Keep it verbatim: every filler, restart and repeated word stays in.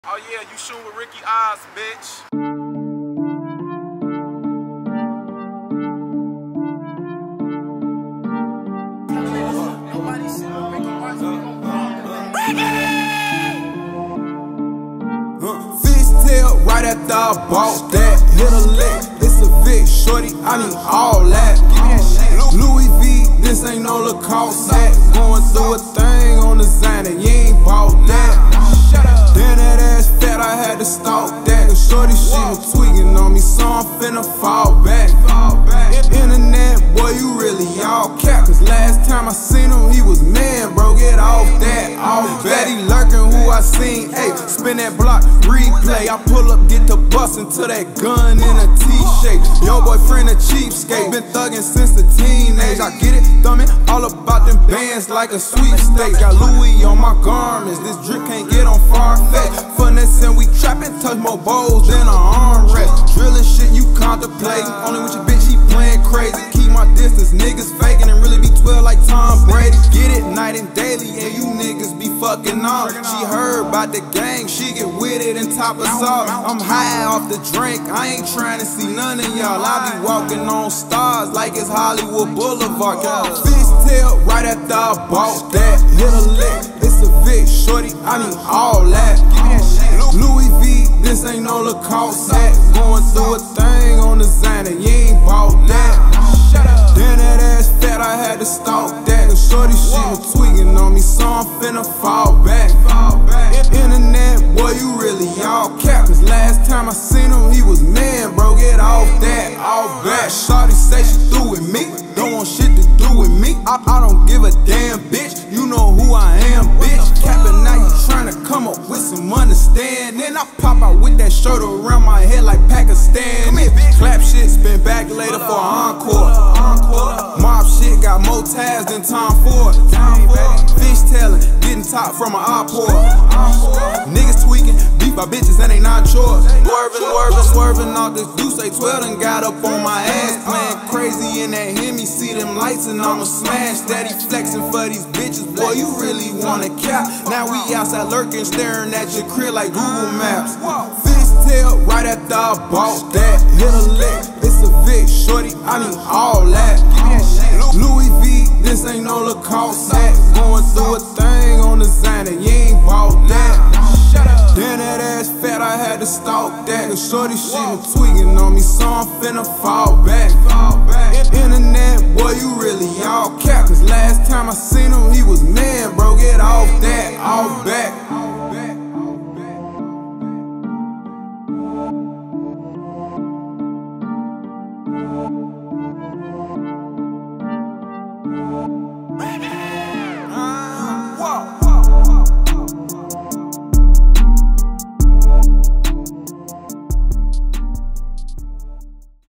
Oh yeah, you shoot with Ricky Oz, bitch. Fishtail right after I bought that. Hit a lick, it's a Vic, shorty, I need all that. Louis V, this ain't no Lacoste set. Going through a thing on the Xana, you ain't bought that. Then that ass fat, I had to stalk that. Cause shorty, she was tweaking on me, so I'm finna fall back. Internet, boy, you really all cap. Cause last time I seen him, he was man, bro, get off that, off that. He lurking who I seen, ayy, spin that block, replay. I pull up, get the bus into that gun in a T-shape. Yo boyfriend a cheapskate, been thuggin' since the teenage. I get it, thumbin' all about them bands like a sweepstake. Got Louis on my garments, this drip can't get on far-fetched. Finessing, we trappin', touch more bowls than an armrest. Drillin' shit you contemplate, only with your bitch, he playin' crazy. Keep my distance, niggas faking and really be twelve like Tom Brady. Get it night and daily, and you niggas be fucking off. She heard about the gang, she get with it and top us off. I'm high off the drink, I ain't trying to see none of y'all. I be walking on stars like it's Hollywood Boulevard. Fishtail right after I bought that. Hit a lick, it's a Vic, shorty, I need all that. Louis V, this ain't no Lacoste set. Going through a thing on the Xana, you ain't bought that. Then that ass fat, I had to stalk that. Cause shorty, she was tweaking on me, so I'm finna fall back. Internet, boy, you really all cap. Cause last time I seen him, he was man, bro, get off that, off back. Shorty say she through with me, don't want shit to do with me. I, I don't give a damn, bitch, you know who I am, bitch. Capping, now you tryna come up with some understanding. I pop out with that shirt around my head like Pakistan. Clap shit, spin back later for an encore. Mob shit got more tabs than Tom Ford. Fishtailing, getting top from an outpour. Niggas tweaking, beef by bitches and they not yours. Swerving, swerving, swerving off this deuce. Say twelve done got up on my ass, playing crazy in that Hemi. See them lights and I'ma smash. Steady flexing for these bitches, boy, you really wanna cap. Now we outside lurking, staring at your crib like Google Maps. Fishtail right after I bought that. Hit a lick, it's a Vic, shorty, I need all that. Louis V, this ain't no Lacoste set. Going through a thing on the Xana, you ain't bought that. Then that ass fat, I had to stalk that. Cause shorty, she was tweaking on me, so I'm finna fall back. Internet, boy, you really all cap. Cause last time I seen him, he was man, bro, get off that, off back.